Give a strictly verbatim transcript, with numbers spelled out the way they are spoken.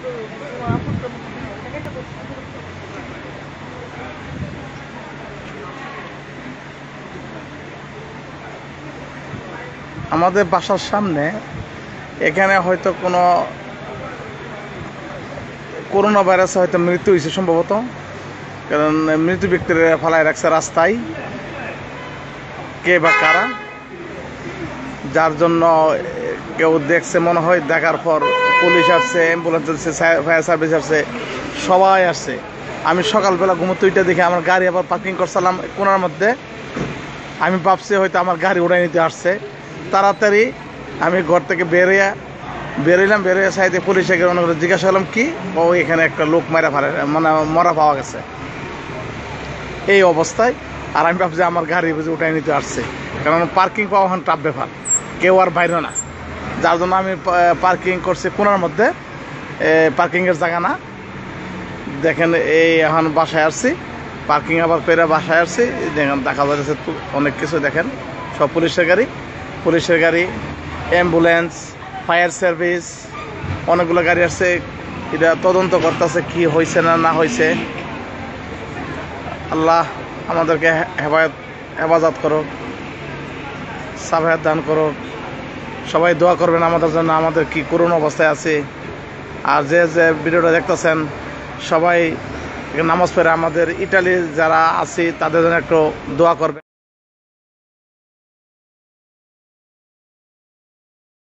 আমাদের বাসার সামনে এখানে হয়তো কোনো করোনা ভাইরাসে হয়তো মৃত্যু হয়েছে সম্ভবত, কারণ মৃত ব্যক্তিরা ফালায় রাখছে রাস্তায়, কে বা কারা, যার জন্য কেউ দেখছে মনে হয়। দেখার পর পুলিশ আসছে, অ্যাম্বুলেন্স আসছে, ফায়ার সার্ভিস আসছে, সবাই আসছে। আমি সকালবেলা ঘুমোতে ওইটা দেখে আমার গাড়ি আবার পার্কিং করছিলাম কোনার মধ্যে। আমি ভাবছি হয়তো আমার গাড়ি উড়াই নিতে আসছে। তাড়াতাড়ি আমি ঘর থেকে বেরিয়ে বেরোলাম, বেরোয় সাইডে পুলিশে গিয়ে অনেক জিজ্ঞাসা করলাম কি, ও এখানে একটা লোক মারা ফেলে মানে মরা পাওয়া গেছে এই অবস্থায়। আর আমি ভাবছি আমার গাড়ি বুঝে উঠাই নিতে আসছে, কারণ পার্কিং পাওয়া এখন টাফ ব্যাপার, কেউ আর বাইরে না। যার জন্য আমি পার্কিং করছি কোনার মধ্যে, পার্কিংয়ের জায়গা না। দেখেন এই এখন বাসায় আসছি, পার্কিং আবার পেরে বাসায় আসছি। দেখেন দেখা যাচ্ছে অনেক কিছু, দেখেন সব পুলিশের গাড়ি, পুলিশের গাড়ি, অ্যাম্বুলেন্স, ফায়ার সার্ভিস, অনেকগুলো গাড়ি আসছে। এটা তদন্ত করতেছে কি হয়েছে না না হয়েছে। আল্লাহ আমাদেরকে হেফাজত হেফাজত করো, সাফায়াত দান করো। সবাই দোয়া করবেন আমাদের জন্য, আমাদের কি করুণ অবস্থায় আছে। আর যে যে ভিডিওটা দেখতেছেন সবাই নামাজ পড়ে আমাদের ইটালি যারা আছি তাদের জন্য একটু দোয়া করবেন।